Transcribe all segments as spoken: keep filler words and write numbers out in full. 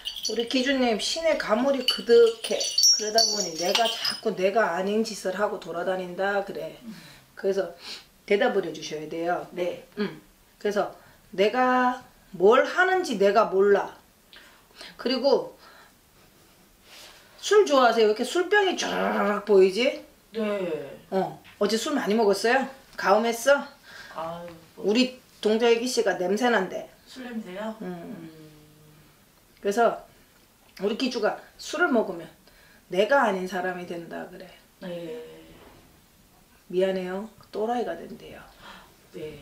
우리 기준님 신의 가물이 그득해. 그러다 보니 내가 자꾸 내가 아닌 짓을 하고 돌아다닌다 그래. 음. 그래서 대답을 해주셔야 돼요. 네. 음. 그래서 내가 뭘 하는지 내가 몰라. 그리고 술 좋아하세요? 왜 이렇게 술병이 쫙 보이지? 네. 어. 어제 술 많이 먹었어요? 가음했어? 아유, 뭐. 우리 동자 애기씨가 냄새난대. 술 냄새요? 음. 음. 그래서 우리 기주가 술을 먹으면 내가 아닌 사람이 된다 그래. 네. 미안해요. 또라이가 된대요. 네.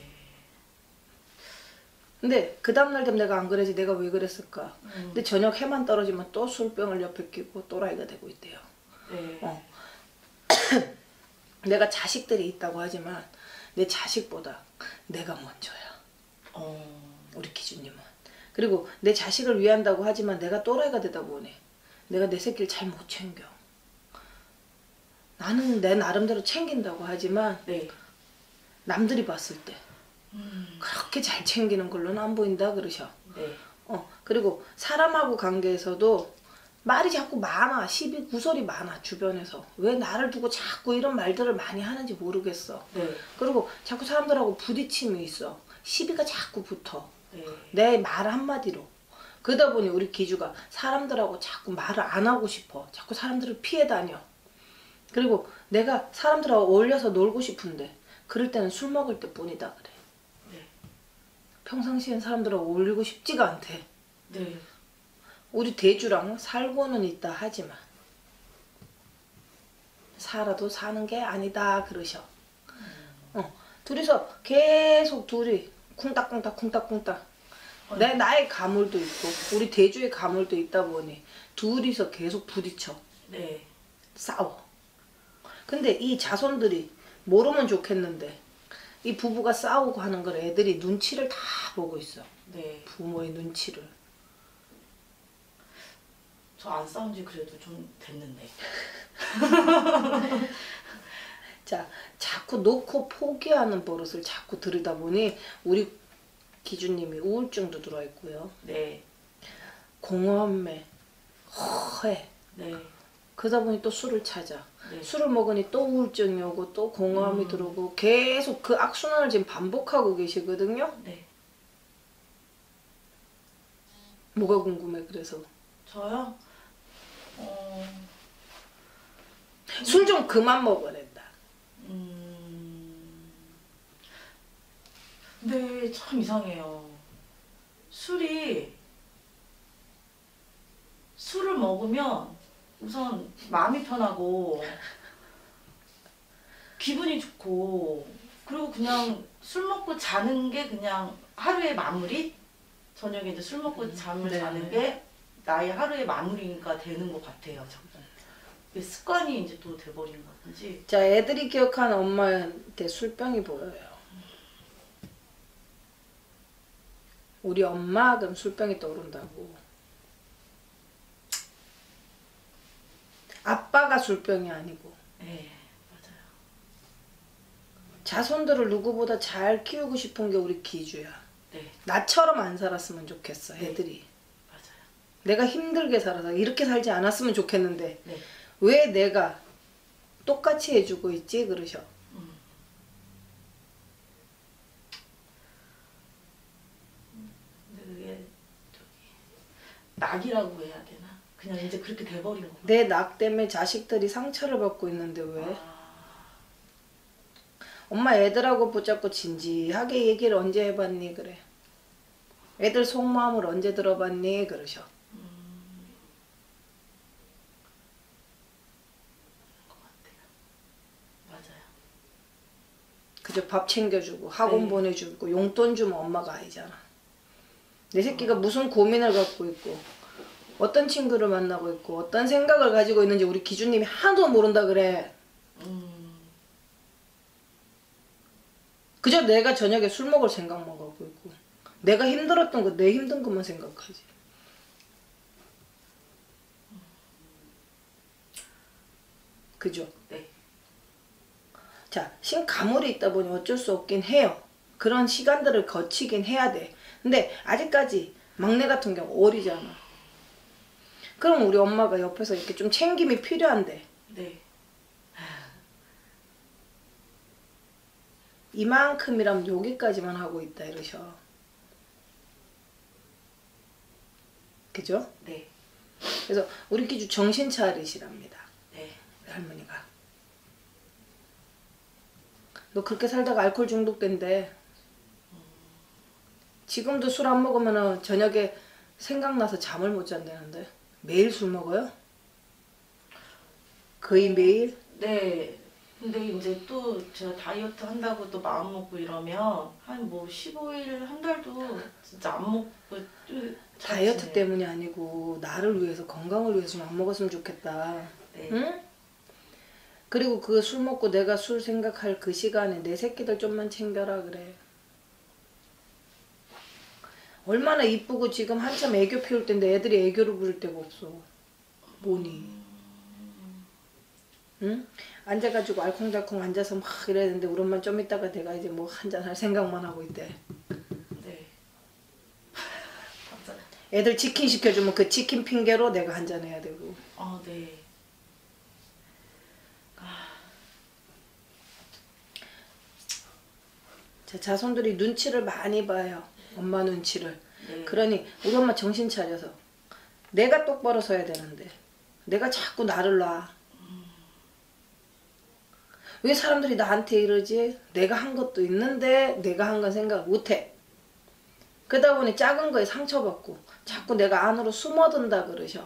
근데 그 다음날 되면 내가 안 그러지 내가 왜 그랬을까? 음. 근데 저녁 해만 떨어지면 또 술병을 옆에 끼고 또라이가 되고 있대요. 네. 어. 내가 자식들이 있다고 하지만 내 자식보다 내가 먼저야. 어. 우리 기준님은. 그리고 내 자식을 위한다고 하지만 내가 또라이가 되다 보니 내가 내 새끼를 잘 못 챙겨. 나는 내 나름대로 챙긴다고 하지만 네. 남들이 봤을 때 음. 그렇게 잘 챙기는 걸로는 안 보인다 그러셔. 네. 어, 그리고 사람하고 관계에서도 말이 자꾸 많아. 시비 구설이 많아 주변에서. 왜 나를 두고 자꾸 이런 말들을 많이 하는지 모르겠어. 네. 그리고 자꾸 사람들하고 부딪힘이 있어. 시비가 자꾸 붙어. 네. 내 말 한마디로. 그러다 보니 우리 기주가 사람들하고 자꾸 말을 안 하고 싶어. 자꾸 사람들을 피해 다녀. 그리고 내가 사람들하고 어울려서 놀고 싶은데 그럴 때는 술 먹을 때 뿐이다 그래. 네. 평상시엔 사람들하고 어울리고 싶지가 않대. 네. 우리 대주랑 살고는 있다 하지만 살아도 사는 게 아니다 그러셔. 어, 둘이서 계속 둘이 쿵딱쿵딱 쿵딱쿵딱 내 나의 가물도 있고 우리 대주의 가물도 있다 보니 둘이서 계속 부딪혀. 네. 싸워. 근데 이 자손들이 모르면 좋겠는데 이 부부가 싸우고 하는 걸 애들이 눈치를 다 보고 있어. 네. 부모의 눈치를. 저 안 싸운 지 그래도 좀 됐는데. 자, 자꾸 놓고 포기하는 버릇을 자꾸 들이다 보니 우리 기준님이 우울증도 들어있고요. 네. 공허함에 허해. 네. 그러다 보니 또 술을 찾아. 네. 술을 먹으니 또 우울증이 오고 또 공허함이 음. 들어오고 계속 그 악순환을 지금 반복하고 계시거든요. 네. 뭐가 궁금해 그래서. 저요? 어. 술 좀 그만 먹어낸다. 음. 근데 참 이상해요. 술이 술을 먹으면 우선 마음이 편하고 기분이 좋고 그리고 그냥 술 먹고 자는 게 그냥 하루의 마무리? 저녁에 이제 술 먹고 잠을 네. 자는 게 나의 하루의 마무리가 되는 것 같아요. 자꾸. 습관이 이제 또 돼버린 건지. 자, 애들이 기억하는 엄마한테 술병이 보여요. 우리 엄마 그럼 술병이 떠오른다고. 아빠가 술병이 아니고. 네, 맞아요. 자손들을 누구보다 잘 키우고 싶은 게 우리 기주야. 네. 나처럼 안 살았으면 좋겠어, 애들이. 네. 맞아요. 내가 힘들게 살아서 이렇게 살지 않았으면 좋겠는데 네. 왜 내가 똑같이 해주고 있지? 그러셔. 음. 근데 그게 저기 낙이라고 해야 되나? 그냥 이제 그렇게 돼버린 거. 내 낙 때문에 자식들이 상처를 받고 있는데 왜? 아. 엄마 애들하고 붙잡고 진지하게 얘기를 언제 해봤니? 그래. 애들 속마음을 언제 들어봤니? 그러셔. 음. 것 같아요. 맞아요. 그저 밥 챙겨주고 학원 네. 보내주고 용돈 주면 엄마가 아니잖아. 내 새끼가 무슨 고민을 갖고 있고 어떤 친구를 만나고 있고 어떤 생각을 가지고 있는지 우리 기준님이 하나도 모른다 그래. 음. 그저 내가 저녁에 술 먹을 생각만 하고 있고 내가 힘들었던 거 내 힘든 것만 생각하지. 그죠? 네. 자, 신가물이 있다 보니 어쩔 수 없긴 해요. 그런 시간들을 거치긴 해야 돼. 근데 아직까지 막내 같은 경우 어리잖아. 그럼 우리 엄마가 옆에서 이렇게 좀 챙김이 필요한데 네. 이만큼이라면 여기까지만 하고 있다 이러셔. 그죠? 네. 그래서 우리 기주 정신 차리시랍니다. 네. 우리 할머니가. 너 그렇게 살다가 알코올 중독된대. 지금도 술 안 먹으면 저녁에 생각나서 잠을 못 잔다는데. 매일 술 먹어요? 거의 매일? 네. 근데 이제 또 제가 다이어트 한다고 또 마음 먹고 이러면 한 뭐 십오 일 한 달도 진짜 안 먹고 또 다이어트 지내요. 때문이 아니고 나를 위해서 건강을 위해서 좀 안 먹었으면 좋겠다. 네. 응? 그리고 그 술 먹고 내가 술 생각할 그 시간에 내 새끼들 좀만 챙겨라 그래. 얼마나 이쁘고 지금 한참 애교 피울 때인데 애들이 애교를 부릴 데가 없어. 뭐니? 응? 앉아가지고 알콩달콩 앉아서 막 이래야 되는데 우리 엄마 좀 이따가 내가 이제 뭐 한잔 할 생각만 하고 있대. 네. 맞아요. 애들 치킨 시켜주면 그 치킨 핑계로 내가 한잔 해야 되고. 아, 네. 자, 자손들이 눈치를 많이 봐요. 엄마 눈치를. 네. 그러니 우리 엄마 정신 차려서 내가 똑바로 서야 되는데 내가 자꾸 나를 놔. 왜 사람들이 나한테 이러지? 내가 한 것도 있는데 내가 한 건 생각 못해. 그러다 보니 작은 거에 상처받고 자꾸 내가 안으로 숨어든다 그러셔.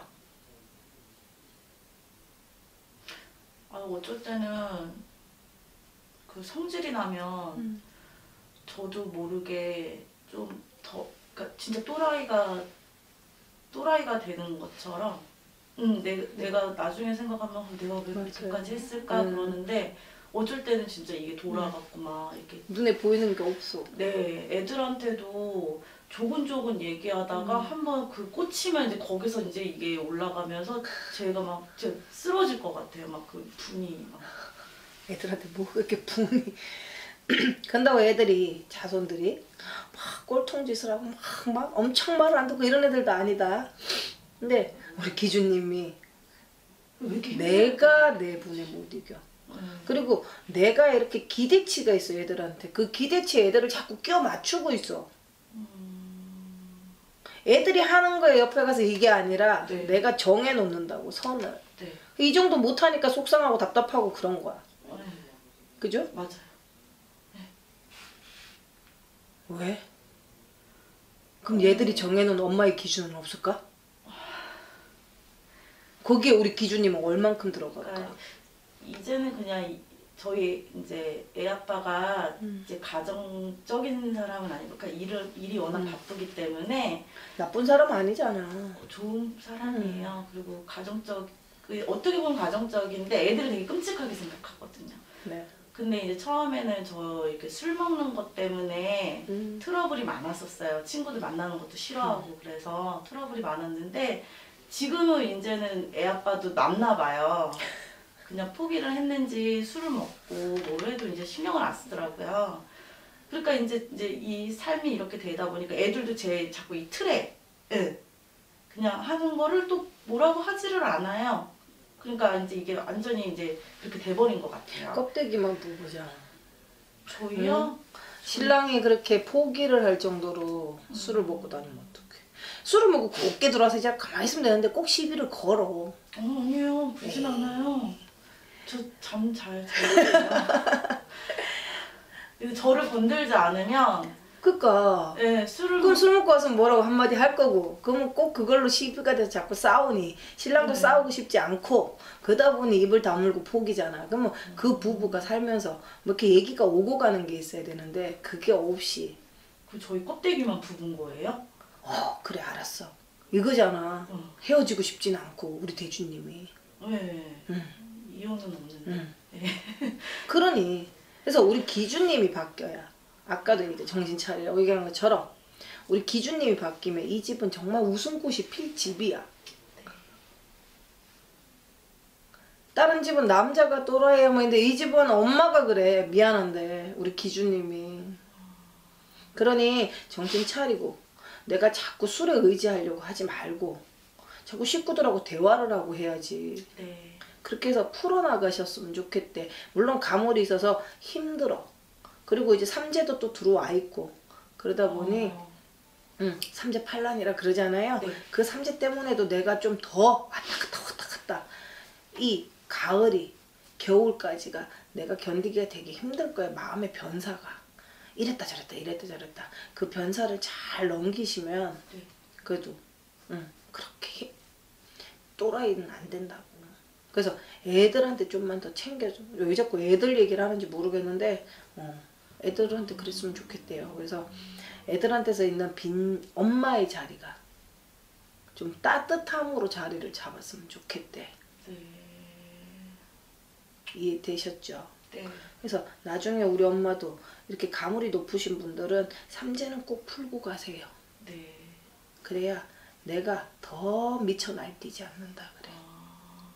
아, 어쩔 때는 그 성질이 나면 음. 저도 모르게 좀 더, 그러니까 진짜 또라이가 또라이가 되는 것처럼, 응, 내, 내가 나중에 생각하면 어, 내가 왜 맞아요. 그렇게까지 했을까 음. 그러는데 어쩔 때는 진짜 이게 돌아갔고 막 이렇게 눈에 보이는 게 없어. 네, 애들한테도 조근조근 얘기하다가 음. 한번 그 꽂히면 이제 거기서 이제 이게 올라가면서 제가 막 제가 쓰러질 것 같아요. 막 그 분이 막. 애들한테 뭐 이렇게 붕이. 그런다고 애들이 자손들이 막 꼴통짓을 하고 막, 막 엄청 말을 안 듣고 이런 애들도 아니다. 근데 우리 기준님이 왜 이렇게 내가 내 분에 못 이겨. 음. 그리고 내가 이렇게 기대치가 있어 애들한테. 그 기대치에 애들을 자꾸 끼워 맞추고 있어. 애들이 하는 거에 옆에 가서 이게 아니라 네. 내가 정해 놓는다고 선을. 네. 이 정도 못하니까 속상하고 답답하고 그런 거야. 네. 그죠? 맞아요. 왜? 그럼 얘들이 정해놓은 엄마의 기준은 없을까? 거기에 우리 기준이면 얼만큼 들어갈까? 그러니까 이제는 그냥 이- 저희 이제 애 아빠가 음. 이제 가정적인 사람은 아니고 그러니까 일을 일이 워낙 음. 바쁘기 때문에 나쁜 사람 아니잖아. 좋은 사람이에요. 그리고 가정적 그 어떻게 보면 가정적인데 애들을 되게 끔찍하게 생각하거든요. 네. 근데 이제 처음에는 저 이렇게 술 먹는 것 때문에 음. 트러블이 많았었어요. 친구들 만나는 것도 싫어하고 그래서 트러블이 많았는데 지금은 이제는 애 아빠도 낫나 봐요. 그냥 포기를 했는지 술을 먹고 뭘 해도 이제 신경을 안 쓰더라고요. 그러니까 이제 이제 이 삶이 이렇게 되다 보니까 애들도 제 자꾸 이 틀에 예, 그냥 하는 거를 또 뭐라고 하지를 않아요. 그러니까 이제 이게 완전히 이제 그렇게 돼버린 것 같아요. 껍데기만 부부자. 저희요? 신랑이 그렇게 포기를 할 정도로 술을 먹고 다니면 어떡해. 술을 먹고 곱게 들어와서 이제 가만히 있으면 되는데 꼭 시비를 걸어. 어, 아니에요. 그러진 않아요. 저 잠 잘 자요. 근데 저를 건들지 않으면 그니까 예, 술을 그걸 술 먹고 와서 뭐라고 한마디 할 거고 그러면 꼭 그걸로 시비가 돼서 자꾸 싸우니 신랑도 네. 싸우고 싶지 않고 그러다 보니 입을 다물고 포기잖아. 그러면 그 부부가 살면서 뭐 이렇게 얘기가 오고 가는 게 있어야 되는데 그게 없이 그 저희 껍데기만 부은 거예요? 어 그래 알았어 이거잖아. 응. 헤어지고 싶진 않고 우리 대주님이. 네. 응. 이혼은 없는데. 응. 네. 그러니 그래서 우리 기준님이 바뀌어야 아까도 이제 정신 차리라고 얘기한 것처럼 우리 기준님이 바뀌면 이 집은 정말 웃음꽃이 필 집이야. 다른 집은 남자가 또라이야 뭐 근데 이 집은 엄마가 그래. 미안한데 우리 기준님이. 그러니 정신 차리고 내가 자꾸 술에 의지하려고 하지 말고 자꾸 식구들하고 대화를 하고 해야지. 네. 그렇게 해서 풀어나가셨으면 좋겠대. 물론 가물이 있어서 힘들어. 그리고 이제 삼재도 또 들어와 있고 그러다 보니 어. 응, 삼재 팔란이라 그러잖아요. 네. 그 삼재 때문에도 내가 좀 더 왔다 갔다 왔다 갔다 이 가을이 겨울까지가 내가 견디기가 되게 힘들 거야. 마음의 변사가 이랬다 저랬다 이랬다 저랬다 그 변사를 잘 넘기시면 네. 그래도 응, 그렇게 또라이는 안 된다고. 그래서 애들한테 좀만 더 챙겨줘. 왜 자꾸 애들 얘기를 하는지 모르겠는데 어, 애들한테 그랬으면 좋겠대요. 그래서 애들한테서 있는 빈 엄마의 자리가 좀 따뜻함으로 자리를 잡았으면 좋겠대. 네. 이해되셨죠? 네. 그래서 나중에 우리 엄마도 이렇게 가물이 높으신 분들은 삼재는 꼭 풀고 가세요. 네. 그래야 내가 더 미쳐 날뛰지 않는다 그래. 아,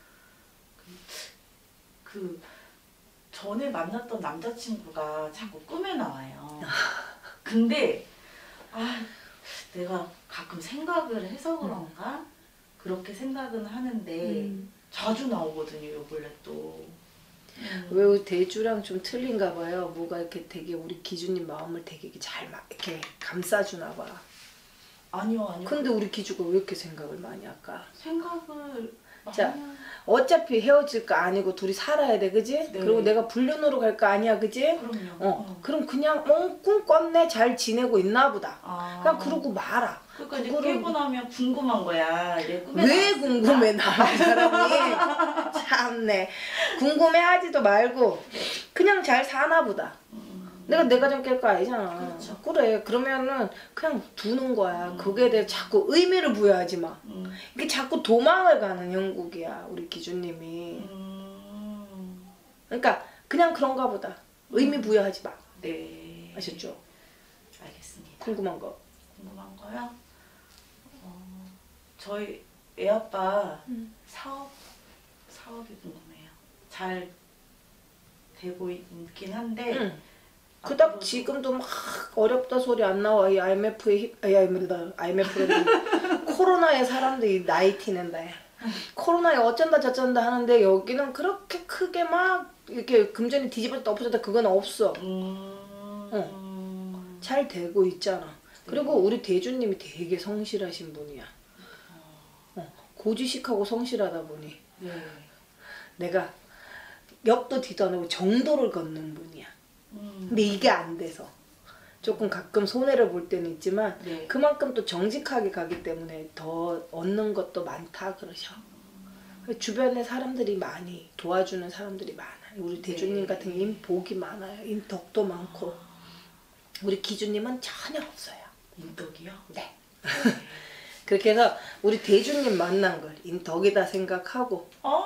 그, 그 전에 만났던 남자친구가 자꾸 꿈에 나와요. 근데 아 내가 가끔 생각을 해서 그런가 그렇게 생각은 하는데 음. 자주 나오거든요. 요 근래 또. 음. 왜 우리 대주랑 좀 틀린가 봐요. 뭐가 이렇게 되게 우리 기준님 마음을 되게 잘 막 이렇게 감싸주나 봐. 아니요 아니요. 근데 우리 기주가 왜 이렇게 생각을 많이 할까? 생각을 자, 많이 하- 어차피 헤어질 거 아니고 둘이 살아야 돼, 그지? 네. 그리고 내가 불륜으로 갈 거 아니야, 그지? 그럼요. 어, 어. 그럼 그냥 엉 꿨네 잘 지내고 있나 보다. 아. 그냥 그러고 말아. 그러니까 이제 그거를 깨고 나면 궁금한 거야. 얘 꿈에 왜 나왔을까? 궁금해 나 사람이 참네. 궁금해하지도 말고 그냥 잘 사나 보다. 음. 내가 내가 좀 깰 거 아니잖아. 그렇죠. 그래 그러면은 그냥 두는 거야. 음. 그거에 대해 자꾸 의미를 부여하지 마. 음. 이게 자꾸 도망을 가는 형국이야 우리 기준님이. 음. 그러니까 그냥 그런가 보다. 의미 부여하지 마. 네. 아셨죠? 알겠습니다. 궁금한 거. 궁금한 거요? 어, 저희 애아빠 음. 사업 사업이 궁금해요. 잘 되고 있긴 한데 응. 그닥 앞으로도- 지금도 막 어렵다 소리 안 나와. 이 아이엠에프에 힙, 아이 아이엠에프는 코로나에 사람들이 나이 티낸다. 코로나에 어쩐다 저쩐다 하는데 여기는 그렇게 크게 막 이렇게 금전이 뒤집어졌다 엎어졌다 그건 없어. 음. 잘 되고 있잖아. 그리고 우리 대주님이 되게 성실하신 분이야. 어, 고지식하고 성실하다 보니 네. 내가 옆도 뒤도 안 하고 정도를 걷는 분이야. 음. 근데 이게 안 돼서 조금 가끔 손해를 볼 때는 있지만 네. 그만큼 또 정직하게 가기 때문에 더 얻는 것도 많다 그러셔. 주변에 사람들이 많이 도와주는 사람들이 많아요. 우리 대주님 네. 같은 인 복이 많아요. 인덕도 많고 우리 기주님은 전혀 없어요. 인덕이요? 네. 그렇게 해서 우리 대주님 만난 걸 인덕이다 생각하고 어.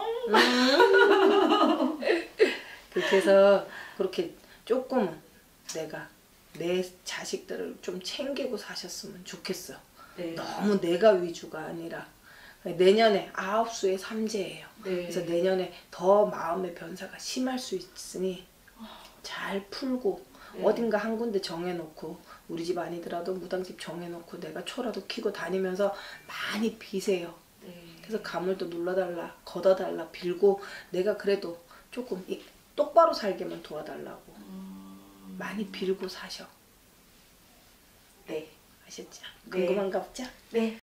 음. 그렇게 해서 그렇게 조금 내가 내 자식들을 좀 챙기고 사셨으면 좋겠어. 네. 너무 내가 위주가 아니라 내년에 아홉 수의 삼재예요. 네. 그래서 내년에 더 마음의 변사가 심할 수 있으니 잘 풀고 네. 어딘가 한 군데 정해놓고 우리 집 아니더라도 무당집 정해놓고 내가 초라도 키고 다니면서 많이 비세요. 네. 그래서 가물도 눌러달라 걷어달라 빌고 내가 그래도 조금 이, 똑바로 살게만 도와달라고 음. 많이 빌고 사셔. 네. 아셨죠? 네. 궁금한가 보죠? 네.